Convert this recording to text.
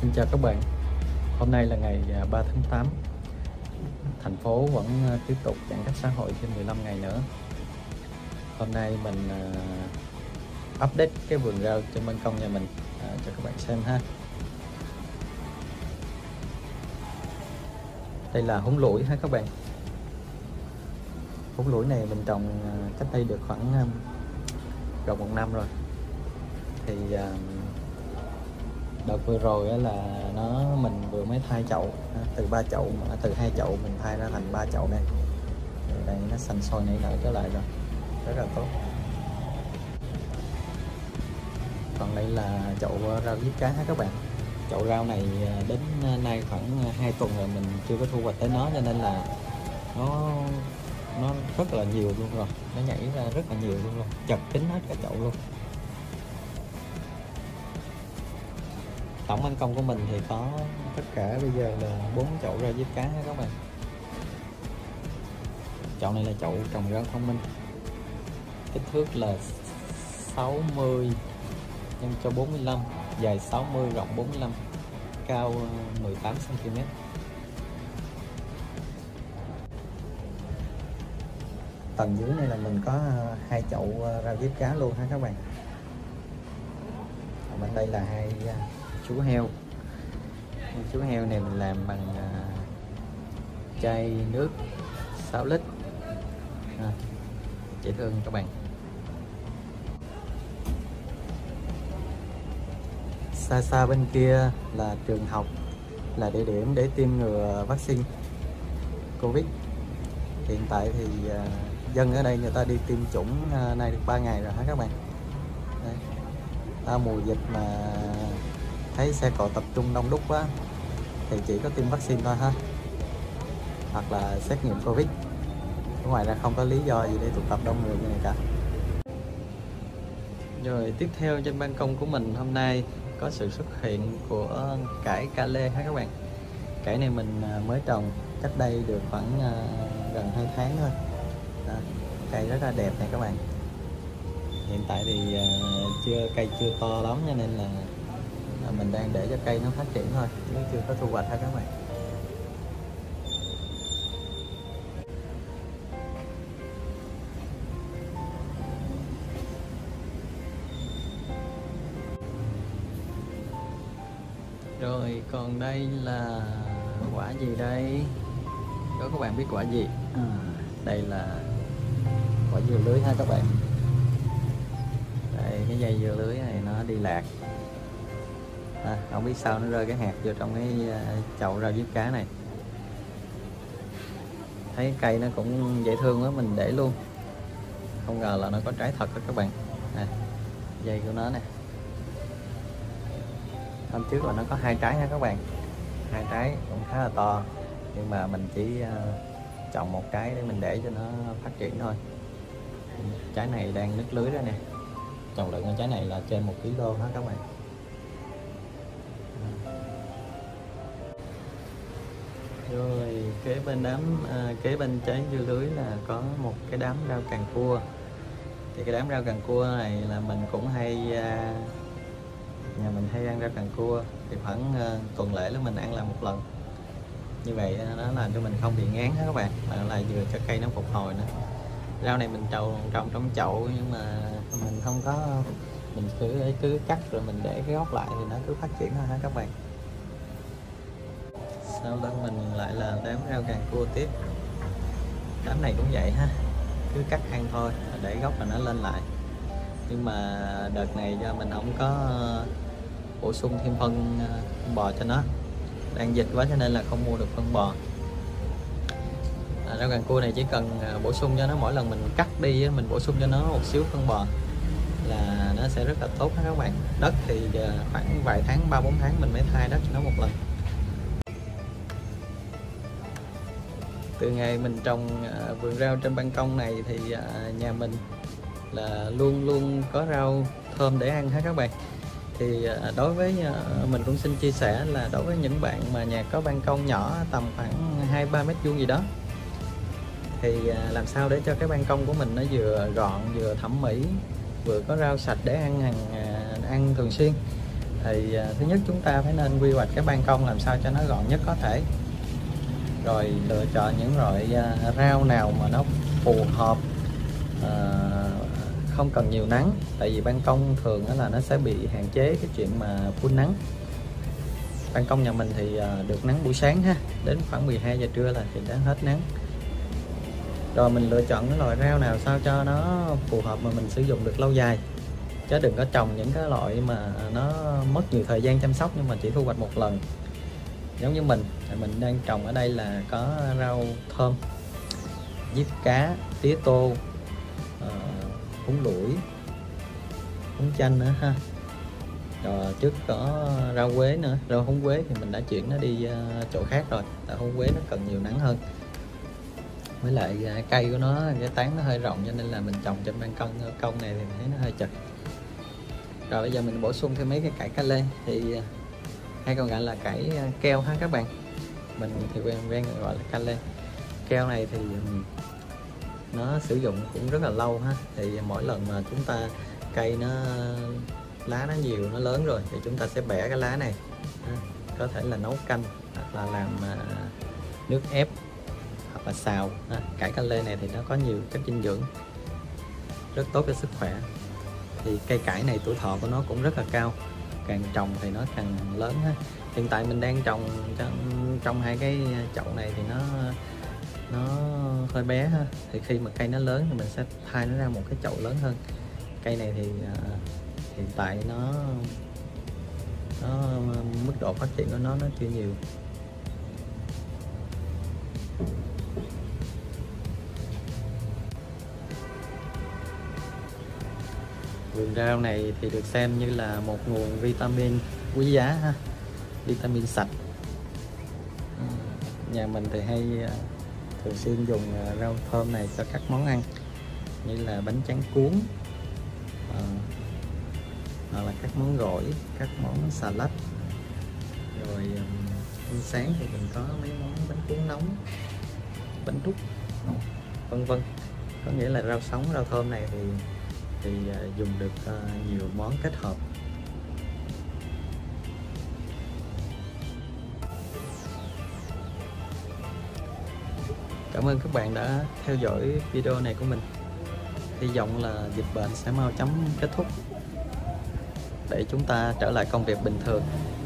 Xin chào các bạn. Hôm nay là ngày 3 tháng 8. Thành phố vẫn tiếp tục giãn cách xã hội thêm 15 ngày nữa. Hôm nay mình update cái vườn rau trên ban công nhà mình cho các bạn xem ha. Đây là húng lủi ha các bạn. Húng lủi này mình trồng cách đây được khoảng gần 1 năm rồi. Thì đợt vừa rồi là mình vừa mới thay chậu từ 3 chậu, mà từ 2 chậu mình thay ra thành 3 chậu này. Đây nó xanh sôi nảy nở trở lại rồi, rất là tốt. Còn đây là chậu rau diếp cá ha các bạn. Chậu rau này đến nay khoảng 2 tuần rồi mình chưa có thu hoạch tới nó, cho nên là nó rất là nhiều luôn rồi, nó nhảy ra rất là nhiều luôn, chật kín hết cả chậu luôn. Tổng ban công của mình thì có tất cả bây giờ là 4 chậu rau diếp cá ha các bạn. Chậu này là chậu trồng rau thông minh, kích thước là 60 x 45, dài 60, rộng 45, cao 18 cm. Tầng dưới này là mình có 2 chậu rau diếp cá luôn ha các bạn. Ở bên đây là 2 chú heo. Chú heo này mình làm bằng chai nước 6 lít, dễ thương các bạn. Xa bên kia là trường học, là địa điểm để tiêm ngừa vaccine Covid. Hiện tại thì dân ở đây người ta đi tiêm chủng nay được 3 ngày rồi hả các bạn. Đây. Mùa dịch mà thấy xe cộ tập trung đông đúc quá thì chỉ có tiêm vaccine thôi ha, hoặc là xét nghiệm Covid. Ngoài ra không có lý do gì để tụ tập đông người như này cả. Rồi tiếp theo trên ban công của mình hôm nay có sự xuất hiện của cải ca lê ha các bạn. Cải này mình mới trồng cách đây được khoảng gần 2 tháng thôi. Cây rất là đẹp này các bạn. Hiện tại thì cây chưa to lắm, cho nên là mình đang để cho cây nó phát triển thôi, chứ chưa có thu hoạch ha các bạn. Rồi còn đây là quả gì đây? Đó, các bạn biết quả gì? Đây là quả dưa lưới ha các bạn. Đây, cái dây dưa lưới này nó đi lạc. Không biết sao nó rơi cái hạt vô trong cái chậu rau diếp cá này. Thấy cây nó cũng dễ thương quá, mình để luôn. Không ngờ là nó có trái thật đó các bạn. Dây của nó nè. Hôm trước là nó có 2 trái ha các bạn. 2 trái cũng khá là to, nhưng mà mình chỉ chọn 1 trái để mình để cho nó phát triển thôi. Trái này đang nứt lưới ra nè. Trọng lượng của trái này là trên 1 kg hết các bạn. Rồi kế bên trái dưa lưới là có một cái đám rau càng cua. Thì cái đám rau càng cua này là mình cũng nhà mình hay ăn rau càng cua, thì khoảng tuần lễ là mình ăn là 1 lần. Như vậy nó làm cho mình không bị ngán hết các bạn, mà là vừa cho cây nó phục hồi nữa. Rau này mình trồng trong chậu, nhưng mà mình không có, mình cứ cắt rồi mình để cái gốc lại thì nó cứ phát triển thôi ha các bạn. Sau lưng mình lại là đám rau càng cua tiếp. Đám này cũng vậy ha, cứ cắt ăn thôi, để gốc là nó lên lại. Nhưng mà đợt này do mình không có bổ sung thêm phân bò cho nó, đang dịch quá cho nên là không mua được phân bò. Rau càng cua này chỉ cần bổ sung cho nó, mỗi lần mình cắt đi mình bổ sung cho nó một xíu phân bò là nó sẽ rất là tốt các bạn. Đất thì khoảng vài tháng, 3-4 tháng mình mới thay đất cho nó 1 lần. Từ ngày mình trồng vườn rau trên ban công này thì nhà mình là luôn có rau thơm để ăn hết các bạn. Thì đối với mình cũng xin chia sẻ là đối với những bạn mà nhà có ban công nhỏ tầm khoảng 2-3 mét vuông gì đó, thì làm sao để cho cái ban công của mình nó vừa gọn, vừa thẩm mỹ, vừa có rau sạch để ăn thường xuyên. thì thứ nhất chúng ta phải nên quy hoạch cái ban công làm sao cho nó gọn nhất có thể, rồi lựa chọn những loại rau nào mà nó phù hợp, không cần nhiều nắng, tại vì ban công thường là nó sẽ bị hạn chế cái chuyện mà phun nắng. Ban công nhà mình thì được nắng buổi sáng ha, đến khoảng 12 giờ trưa là thì đã hết nắng. Rồi mình lựa chọn cái loại rau nào sao cho nó phù hợp mà mình sử dụng được lâu dài, chứ đừng có trồng những cái loại mà nó mất nhiều thời gian chăm sóc nhưng mà chỉ thu hoạch một lần. Giống như mình đang trồng ở đây là có rau thơm, diếp cá, tía tô, húng lủi, húng chanh nữa ha. Rồi trước có rau quế nữa, rau húng quế thì mình đã chuyển nó đi chỗ khác rồi, tại húng quế nó cần nhiều nắng hơn, với lại cây của nó, cái tán nó hơi rộng cho nên là mình trồng trên ban công này thì thấy nó hơi chật. Rồi bây giờ mình bổ sung thêm mấy cái cải cà lê, thì hay còn gọi là cải keo ha các bạn, mình thì quen gọi là cà lê. Keo này thì nó sử dụng cũng rất là lâu ha, thì mỗi lần mà chúng ta cây nó lá nó nhiều, nó lớn rồi thì chúng ta sẽ bẻ cái lá này, có thể là nấu canh hoặc là làm nước ép hoặc là xào. Cải cà lê này thì nó có nhiều chất dinh dưỡng rất tốt cho sức khỏe, thì cây cải này tuổi thọ của nó cũng rất là cao, càng trồng thì nó càng lớn ha. Hiện tại mình đang trồng trong hai cái chậu này thì nó hơi bé ha, thì khi mà cây nó lớn thì mình sẽ thay nó ra một cái chậu lớn hơn. Cây này thì hiện tại nó mức độ phát triển của nó chưa nhiều. Vườn rau này thì được xem như là một nguồn vitamin quý giá ha, vitamin sạch. Nhà mình thì hay thường xuyên dùng rau thơm này cho các món ăn như là bánh tráng cuốn, hoặc là các món gỏi, các món salad. Rồi ăn sáng thì mình có mấy món bánh cuốn nóng, bánh trúc, vân vân. Có nghĩa là rau sống, rau thơm này thì dùng được nhiều món kết hợp. Cảm ơn các bạn đã theo dõi video này của mình. Hy vọng là dịch bệnh sẽ mau chóng kết thúc để chúng ta trở lại công việc bình thường.